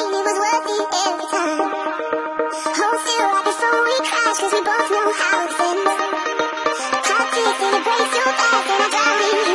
and it was worth it every time. Hold still right before we crash, cause we both know how it ends. Hot ticks and it breaks so fast and I drown in